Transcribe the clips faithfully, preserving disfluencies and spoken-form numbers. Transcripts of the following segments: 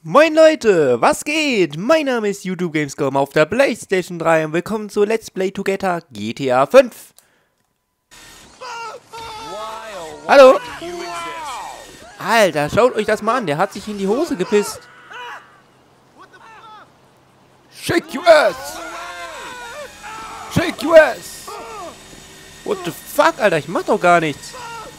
Moin Leute, was geht? Mein Name ist YouTube Gamescom auf der PlayStation drei und willkommen zu Let's Play Together G T A fünf. Hallo? Alter, schaut euch das mal an, der hat sich in die Hose gepisst. Shake your ass! Shake your ass! What the fuck, Alter, ich mach doch gar nichts.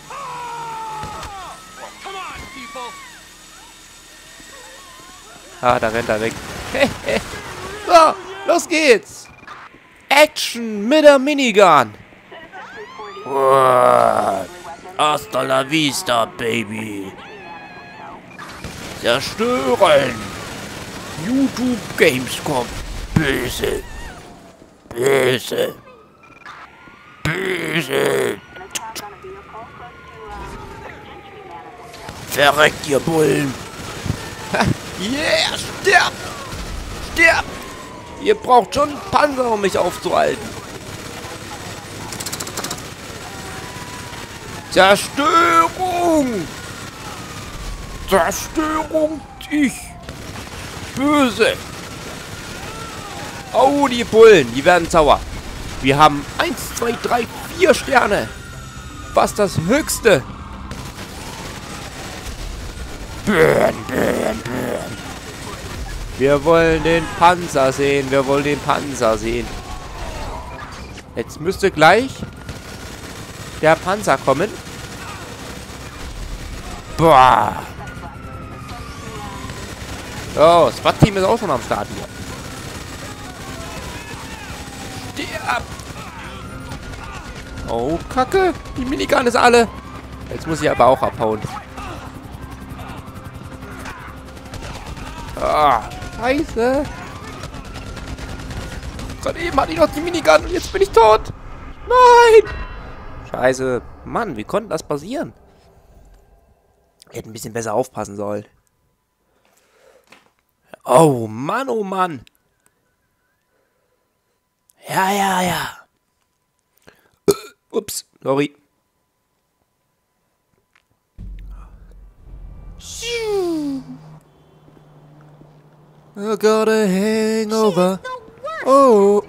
Ah, da rennt er weg. So, los geht's. Action mit der Minigun. Hasta la vista, Baby. Zerstören. YouTube Gamescom. Böse. Böse. Böse. Verreckt, ihr Bullen. Yeah, stirb! Stirb! Ihr braucht schon einen Panzer, um mich aufzuhalten. Zerstörung! Zerstörung! Ich! Böse! Oh, die Bullen, die werden sauer. Wir haben eins, zwei, drei, vier Sterne. Was das höchste? Burn, burn, burn. Wir wollen den Panzer sehen. Wir wollen den Panzer sehen. Jetzt müsste gleich der Panzer kommen. Boah. Oh, das SWAT-Team ist auch schon am Start hier. Sterb. Oh, Kacke. Die Minigun ist alle. Jetzt muss ich aber auch abhauen. Ah, scheiße. Gerade eben hatte ich noch die Minigun und jetzt bin ich tot. Nein. Scheiße. Mann, wie konnte das passieren? Ich hätte ein bisschen besser aufpassen sollen. Oh, Mann, oh Mann. Ja, ja, ja. Ups, sorry. I got a hangover. Oh.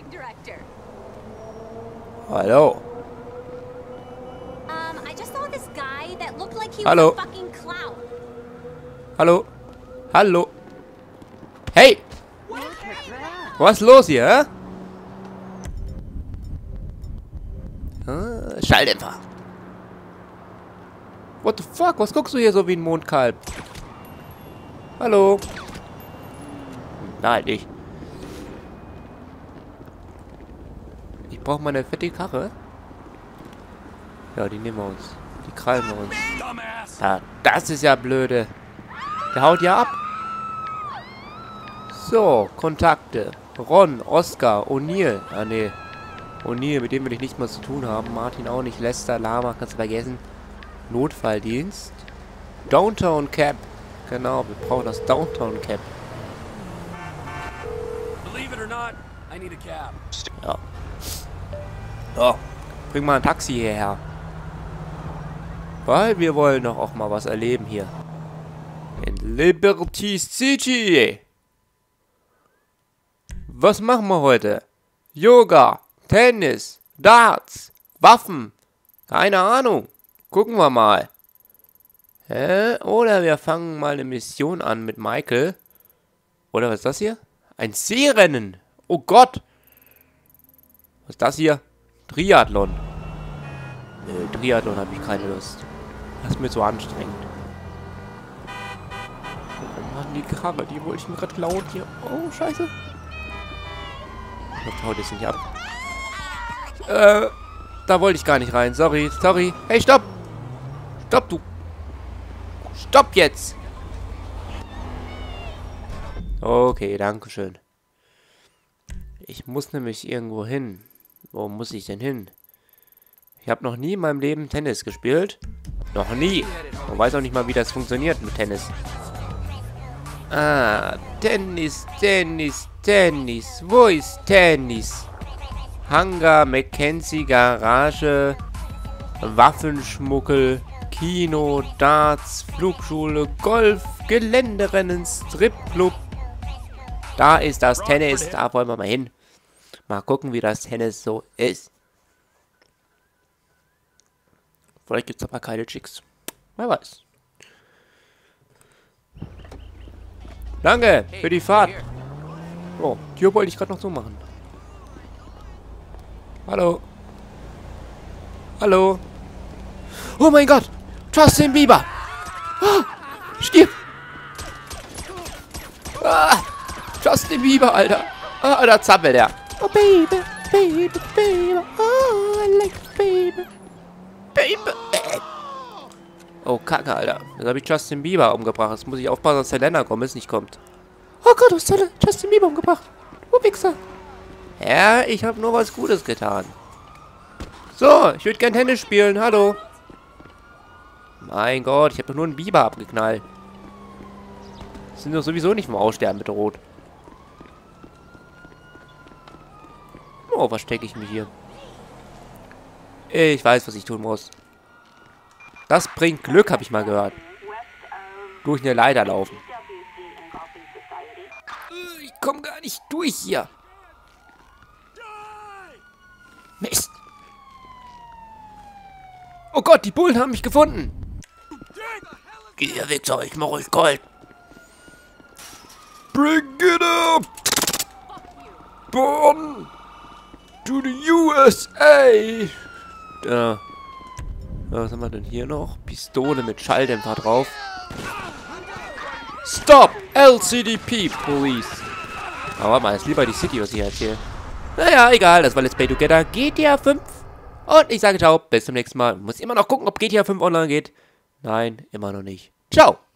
Hallo. Um, I just saw this guy that looked like he Hallo. was a fucking clown. Hallo. Hallo. Hey. Was ist los hier, hä? Ah, Schalldämpfer. What the fuck? Was guckst du hier so wie ein Mondkalb? Hallo. Nein, nicht. Ich brauche meine fette Karre. Ja, die nehmen wir uns. Die krallen wir uns. Ja, das ist ja blöde. Der haut ja ab. So, Kontakte. Ron, Oscar, O'Neill. Ah, nee. O'Neill, mit dem will ich nichts mehr zu tun haben. Martin auch nicht. Lester, Lama, kannst du vergessen. Notfalldienst. Downtown Cap. Genau, wir brauchen das Downtown Cap. Ja. So, bring mal ein Taxi hierher. Weil wir wollen doch auch mal was erleben hier. In Liberty City. Was machen wir heute? Yoga, Tennis, Darts, Waffen. Keine Ahnung. Gucken wir mal. Hä? Oder wir fangen mal eine Mission an mit Michael. Oder was ist das hier? Ein Seerennen. Oh Gott. Was ist das hier? Triathlon. Nö, Triathlon habe ich keine Lust. Das ist mir zu anstrengend. Oh Mann, die Karre, die wollte ich mir gerade klauen hier. Oh, scheiße. Ich hau das nicht ab. Äh, da wollte ich gar nicht rein. Sorry, sorry. Hey, stopp. Stopp, du. Stopp jetzt. Okay, danke schön. Ich muss nämlich irgendwo hin. Wo muss ich denn hin? Ich habe noch nie in meinem Leben Tennis gespielt. Noch nie. Man weiß auch nicht mal, wie das funktioniert mit Tennis. Ah, Tennis, Tennis, Tennis. Wo ist Tennis? Hangar, Mackenzie, Garage, Waffenschmuggel, Kino, Darts, Flugschule, Golf, Geländerennen, Stripclub. Da ist das Tennis, da wollen wir mal hin. Mal gucken, wie das Tennis so ist. Vielleicht gibt es aber keine Chicks. Wer weiß. Danke für die Fahrt. Oh, hier wollte ich gerade noch so machen. Hallo. Hallo. Oh mein Gott. Justin Bieber. Ah, stirb. Ah, Justin Bieber, Alter. Ah, da zappelt er. Oh, Baby, Baby, Baby. Oh, I like Baby. Baby. Oh, Kacke, Alter. Jetzt habe ich Justin Bieber umgebracht. Jetzt muss ich aufpassen, dass der Länder Gomez nicht kommt. Oh Gott, du hast Justin Bieber umgebracht. Oh, Wichser. Ja, ich habe nur was Gutes getan. So, ich würde gern Tennis spielen. Hallo. Mein Gott, ich habe doch nur einen Biber abgeknallt. Sind doch sowieso nicht vom Aussterben bedroht. Oh, verstecke ich mich hier? Ich weiß, was ich tun muss. Das bringt Glück, habe ich mal gehört. Durch eine Leiter laufen. Ich komme gar nicht durch hier. Mist. Oh Gott, die Bullen haben mich gefunden. Geh hier weg, sag ich, mach euch kalt. Bring it up. Born to the U S A. Da. Was haben wir denn hier noch? Pistole mit Schalldämpfer drauf. Stop! L C D P, Police. Aber warte mal, ist lieber die City, was ich erzähle. Naja, egal, das war Let's Play Together G T A fünf. Und ich sage ciao, bis zum nächsten Mal. Muss immer noch gucken, ob G T A fünf online geht. Nein, immer noch nicht. Ciao!